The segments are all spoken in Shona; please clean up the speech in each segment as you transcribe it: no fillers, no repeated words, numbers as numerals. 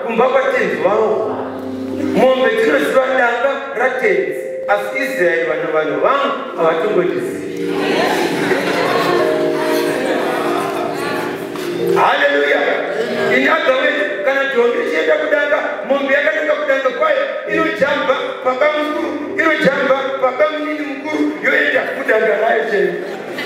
kumba kwatenzi wavo. Mombe dzinoziva danga ratenzi. Asi Israeli vanhu vangu havatongozivi. Hallelujah. In other words, kana jombe chienda kudanga, mombe yakananga kudanga kwayo, inojamba papa mkuru, inojamba papa mnini mkuru, yoenda kudanga rayo chenu.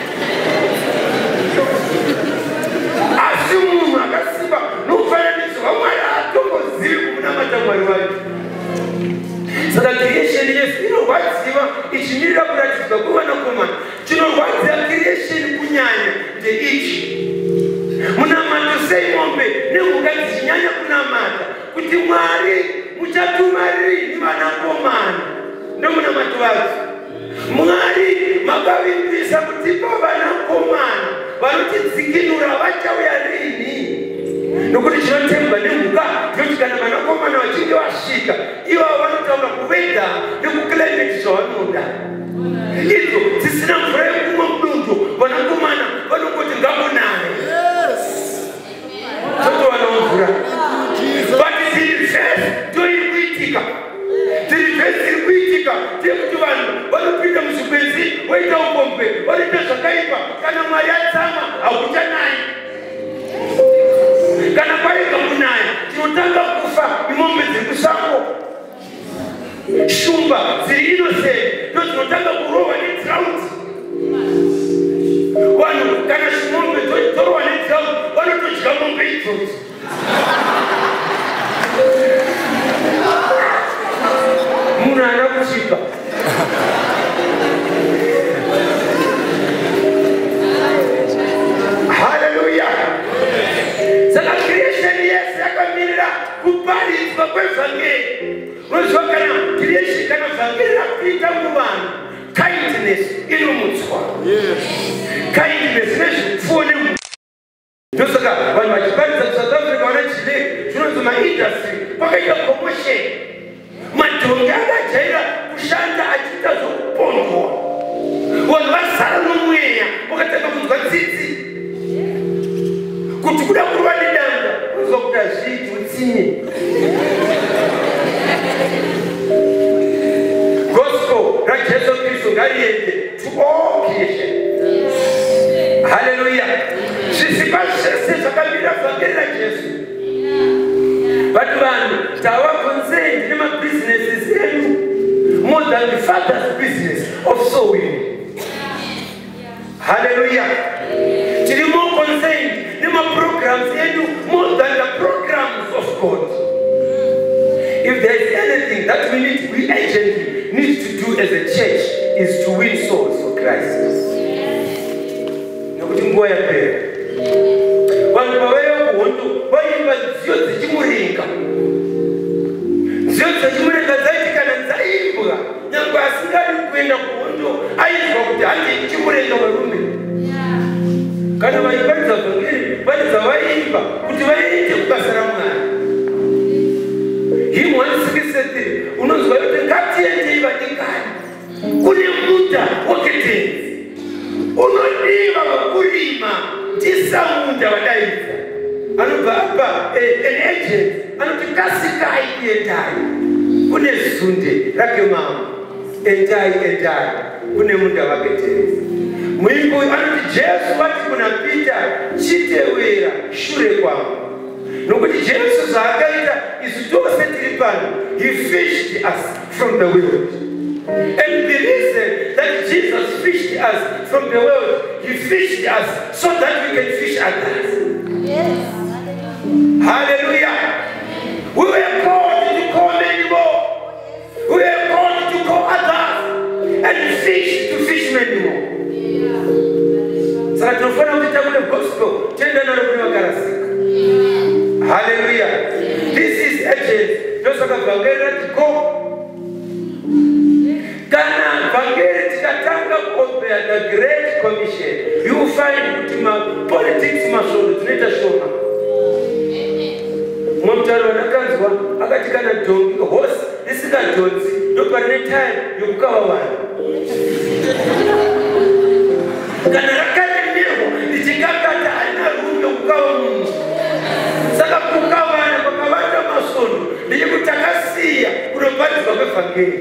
Asi munhu akasimba nomufananidzo wamwari hatongozivi kumunamata Mwari wake. Saka creation yesu inorwadziwa ichimirira kuratidzwa kwevanakomana. Chinorwadzira creation kunyanya ndeichi. Munamato sei mombe nemhuka dzichinyanya kunamata kuti Mwari muchatuma rini vanakomana nomunamato wacho. Mwari makavimbisa kutipa vanakomana vanotidzikinura vachauya rini. Nokuti chinotemba nemhuka ndinoti kana vanakomana vachinge vasvika ivavo vanotaura kuveda nekuclimate zvavanoda. Idzo dzisina mvura yekumwa mudundu vanakomana vanongoti ngamunaye totovanawo mvura. But tiri vhesi toiri kuitika. Tiri vhesi iri kuitika tekuti vanhu vanopinda muzvikwenzi voita upombwe vanoita zvakaipa. Kana Mwari atsama hakuchanayi. Kana kwaika kunaya tinotanga kufa imombe dziri kusango. Shumba dziri innocent ndo dzinotanga kurohwa nedrought. Vanhu kana zvimombe dzorohwa nedrought vanotodya mombe idzodzo. Munhu haana kuchipa. Hallelujah. Saka creation yesu yakamirira kuparidzwa kwevhangeri. Unoziva kana creation kana vhangeri rapinda muvanhu, kindness inomutswa. Kindness nezvipfuwo nemunhu. Ndosaka vanhu vachiparidza kuSouth Africa vanachidei zvinonzi maindustry kwakaita promotion. Madhongi akajaira kushanda achiita zvokupondwa. Vanhu vazara nomweya vakatanga kunzwa tsitsi. Kuti kuda kuruva nedanga unozwa kuti hazviiti utsinye. Gospel raJesu Kristu ngariende to all creation. Hallelujah. Zvisikwa zvese zvakamira vhangeri raJesu. But vanhu tava concerned nemabusinesses edu more than the Father's business of soul winning. Hallelujah. Tiri more concerned programs edu more than the programs of God. If there is anything that we urgently need to do as a church is to win souls for Christ. Nokuti nguva yapera. Vanhu pavaiva kuhondo vaimba nziyo dzichimuringa. Nziyo dzichimuringa dzaiti kana dzaimbwa nyangwe asingadi kuenda kuhondo aizwa kuti handi ichimurenga varume. Kana vaiparidza vhangeri vaidza vaimba kuti vaite kubasa raMwari. Hymn 163 unonzwa kuti ngatiendei vadikani. Kune munda weketenzi. Unodiwa vakurima ndisamunda vadaidza. Anobva apa an agent anoti kasikai kuendai. Kune zunde rake mama. Endai kune munda weketenzi. Mwimbo anoti Jesu vati kuna Peter chitewera shure kwangu. Nokuti Jesu zvaakaita isu tose tiri pano, he fished us from the world. And the reason that Jesus fished us from the world, he fished us so that we can fish others. Yes. Hallelujah. We were called to call many more. We were called to call others and fish to fish many more. Saka tinofana kuti takule gospel tenda naro kune vakarasika. Hallelujah. This is urgent. Ndosaka vhangeri ratiko. Kana vhangeri tikatanga kuombea the Great Commission, you will find kuti politics masvondo dzinoita shoma. Mwamutaro wanakanzwa akati kana dhongi hosi isingadhonzi ndoparine time yokukava vanhu. Kana rakaremerwa richingakata harina rume kukava munhu. Saka kukavana pakavanda masvondo vhangeri.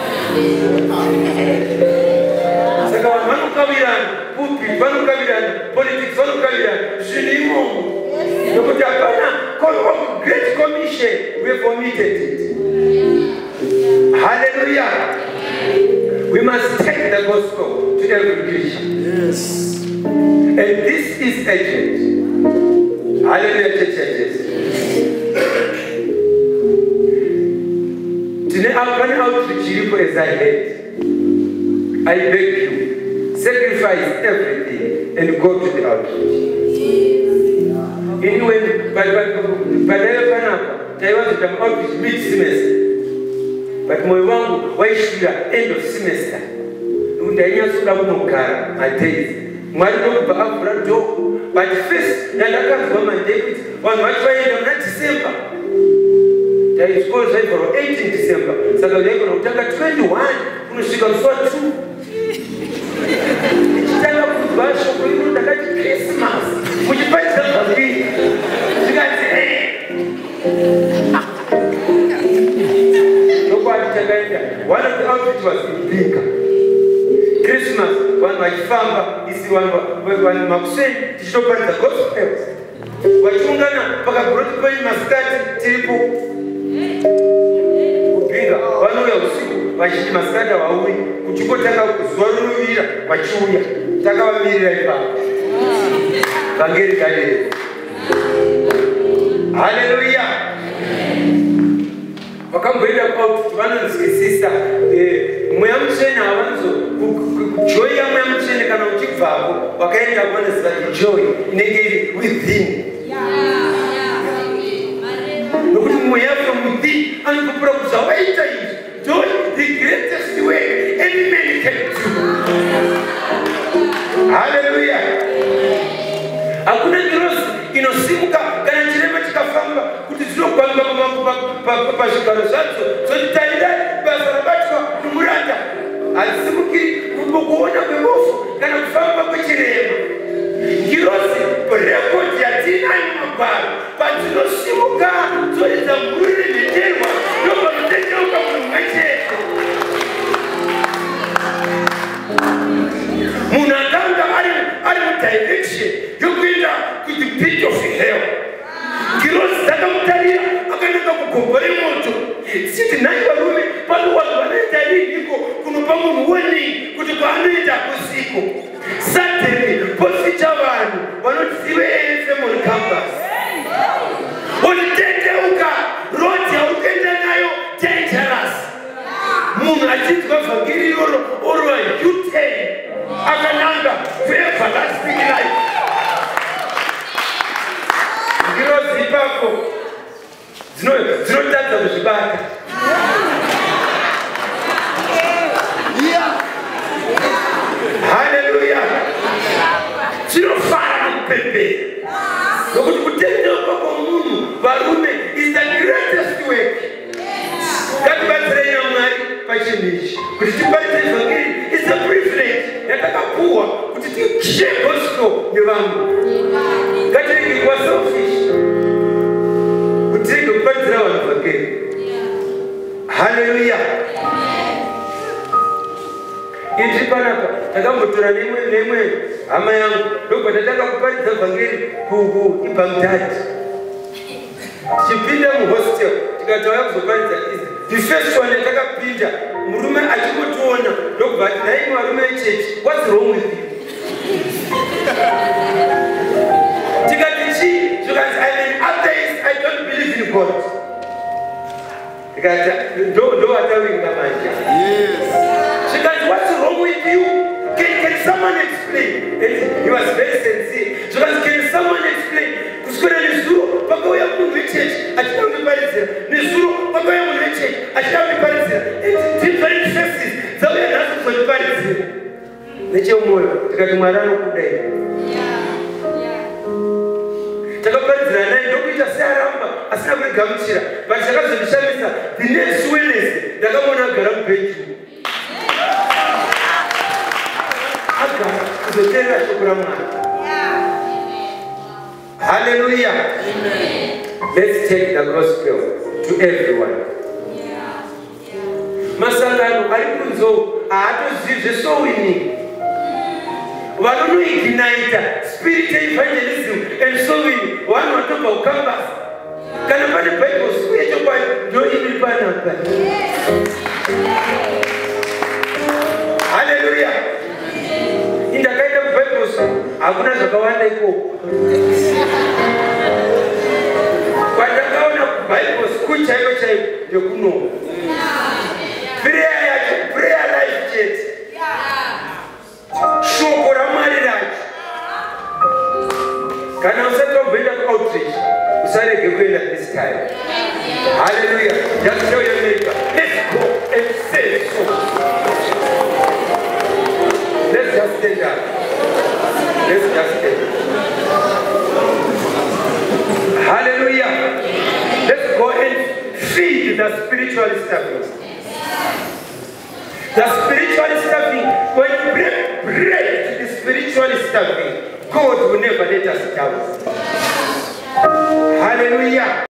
Saka vanhu vanokavirana, pulpit vanokavirana, politics vanokavirana, zvinhu imomo. Nokuti hapana great commission, we have omitted it. Hallelujah. We must take the gospel to every Christian. Yes. And this is urgent. Hallelujah, churches. Today I'm running out to Jericho as I head. I beg you, sacrifice everything and go to the outreach. Anyway, but I want to come outreach mid-semester. But my one why should end of semester? Undanya suda kumukara my days. Mwalimu kwa afra do. But first, nalaka kwa David. One watch by in December. There is school say for 18 December. Sasa leo unataka 21 unashika mswa 2. Tena kubasha kwa hiyo unataka Christmas. Kujipata familia. Sikati one of the outfits was in Pinka. Christmas, one my family is one Maxine, to show the gospel. Wachungana, Pakabrot by Mascati, Tiripo. Pinga, one way of Siku, Washi Mascata, Wawi, Kuchukotaka, Zolu, Wachuya, Taka Mira, Bangeri Kale. Hallelujah. Wakamwenda out vanonzwisisa mwamchene avanzo joy yamwamchene kana uchibvapo wakaenda kuvanozva joy inenge within. Nokuti mweya from within anokupura kuti zvawaita izvi joy the greatest way any man can do. Hallelujah. Hakuna ngirozi inosimuka kana chirema chikafamba kuti zvinogwamba pazvigaro zvadzo zvotitarira basa rabatwa nomuranda hadzisimukiri kuona kwebofu kana kufamba kwechirema. Ngirozi rekodi yatinayo mumagwaro patinosimuka dzoedza mhuri remheterwa ndobva mutendeuka munhu mumwe chete. Munhu akanga ari mudirection yokuenda kuti pit of hell. Ngirozi dzakamutarira akananga kugombore moto dzichiti nhai varume pano vanhu vanoita riniko kunopa munhu warning kuti kwaanoenda kusiko. Suddenly posita vanhu vanozive ASM on campus unotendeuka rodi yaurikuenda nayo dangerous. Munhu achinzwa vhangeri iroro orwa U10 akananga to everlasting life. Ngirozi ipapo dzinotadza kuzvibata. Hallelujah. Dzinofara nekupembera nokuti kutendeuka kwomunhu varume is the greatest work. Ngatibatsirei naMwari pachinhu ichi kuti tiparidze vhangeri is a privilege yatakapuwa kuti tishare gospel nevamwe. Ngatirege kuva selfish kuti tirege kuparidzira vanhu vhangeri. Hallelujah. Iti panapa takambotora neimwe hama yangu ndobva tatanga kuparidza vhangeri kuIbhamdhadhi. Tichipinda muhostel tikatauya kuzoparidza the first one yatakapinda murume achimotiona ndobva ati nhaimwe varume vechechi what's wrong with you? Tikati chii? Zvikanzi I'm an atheist, I don't believe in God. Tikati ndo watawinga manje. Zvikanzi what's wrong with you? Can someone explain? And he was very sincere. Zvikanzi can someone explain? Kuswera nezuro pakauya munhu wechechi achida kundiparidzira, nezuro pakauya munhu wechechi achida kundiparidzira, different faces dzauya nhasi kuzondiparidzira. Nechemwoyo tikati Mwari anokudai. Takaparidzira naye ndokuita searamba asina kurigamuchira. But chakazondishamisa the next Wednesday ndakamona agara mubhenji agara kuzoteerera shoko raMwari. Hallelujah. Amen. Let's take the gospel to everyone. masangano ari kunzo haatozivi zvesowini vanonoignaita spirit evangelism and sowing vanhu vatobva kucampus kana pane bible school yechokwadi ndo iri panapa. Haleluya. Indakaita kubible school hakuna zvakawanda ikoko. Kwandakaona kubible school chaivo chaivo ndekuno prayer yacho prayer life chete shoko ramwari racho. Kana usati wabvenda kuoutreach usarege kuenda this time. Hallelujah. Just tell your neighbor, let's go and say so. Let's just stand up. Let's just stand up. Hallelujah. Let's go and feed the spiritual stuffing. The spiritual stuffing, when you break the spiritual stuffing, God will never let us down. Hallelujah.